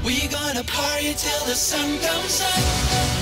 We gonna party till the sun comes up.